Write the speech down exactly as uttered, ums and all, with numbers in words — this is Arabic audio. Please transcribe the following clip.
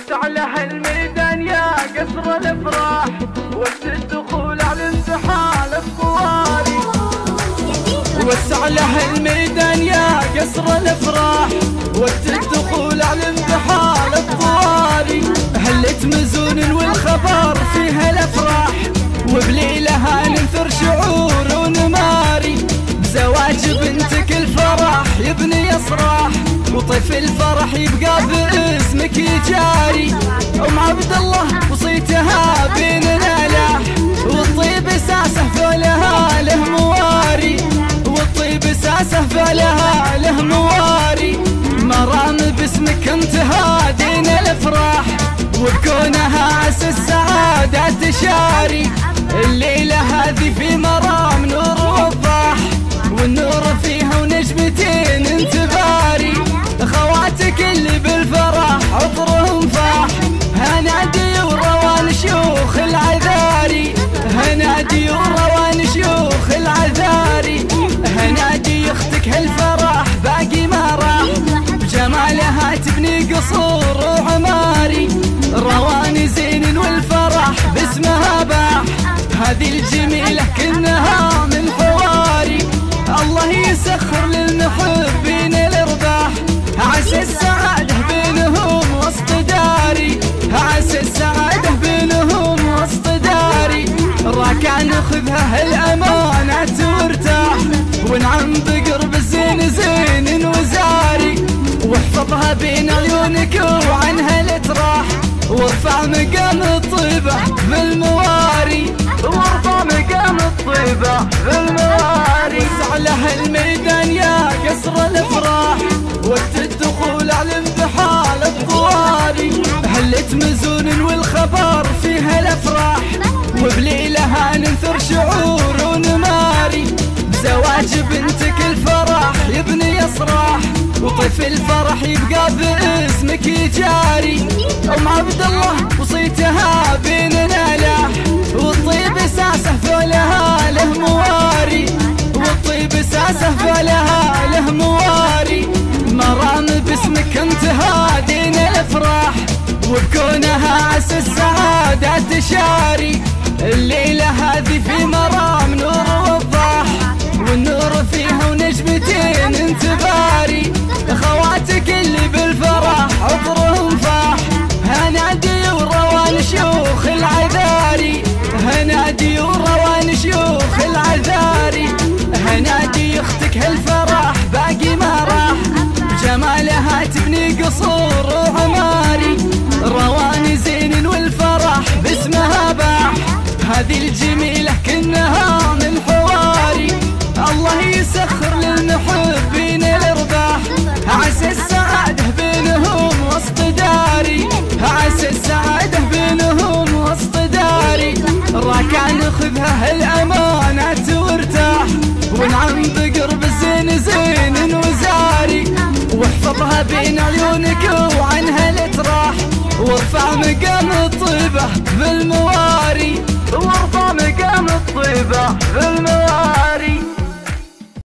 وسع له الميدان يا قصر الافراح، وقت الدخول على الامتحان الطواري. وسع له الميدان يا قصر الافراح، وقت الدخول على الامتحان الطواري. هلت مزون والخبر فيها الافراح، وبليلها ننثر شعور ونماري. بزواج بنتك الفرح يبني يصرح، وطيف الفرح يبقى باسمك يجاري. ام عبد الله وصيتها بين الالاح، والطيب اساسه فلها له مواري. والطيب اساسه فلها له مواري. مرام باسمك انتهى دين الافراح، وبكونها عسى السعادة تشاري. الليلة هذه في مرام نور وضاح، والنور فيها ونجمتين انتباري. خواتك اللي بالفرح عطرهم فاح، هنادي وروان شيوخ العذاري. هنادي وروان شيوخ العذاري. هنادي اختك هالفرح باقي ما راح، بجمالها تبني قصور وعماري. روان زين والفرح باسمها باح، هذه الجميلة كنها من حواري. الله يسخر للمحبين الارباح، عسى السعادة بينهم وسط داري. عسى السعادة بينهم وسط داري. راكع ناخذها الأمانة وارتاح، ونعم بقرب الزين زين وزاري. واحفظها بين عيونك وعنها لا تراح، وارفع مقام الطيبة بالمواري. وارفع مقام الطيبة بالمواري. وسع له الميدان يا قصر الافراح، وقت الدخول على الامتحان الطواري. هلت مزون والخبر فيها الافراح، وبليلها ننثر شعور ونماري. بزواج بنتك الفرح يبني يصرح، وطيف الفرح يبقى باسمك يجاري. ام عبد الله وصيتها بين الالاح، والطيب اساسه فلها له مواري. والطيب اساسه فلها له مواري. مرام باسمك انتهى دين الافراح، وبكونها عسى السعادة تشاري. الليلة هذه في مرام نور وضاح، والنور فيها ونجمتين انتباري. خواتك اللي بالفرح عطرهم فاح، هنادي وروان شيوخ العذاري. هنادي وروان شيوخ العذاري. هنادي اختك هالفرح باقي ما راح، بجمالها تبني قصور وعماري. روان زين والفرح باسمها باح، هذه الجميلة كنها من حواري. الله يسخر للمحبين الارباح، عسى السعادة بينهم وسط داري. عسى السعادة بينهم وسط داري. راكع ناخذها الأمانة وارتاح، ونعم بقرب الزين زين وزاري. واحفظها بين عيونك وعنها لا تراح، وارفع مقام الطيبة بالمواري. وارفع مقام الطيبة بالمواري.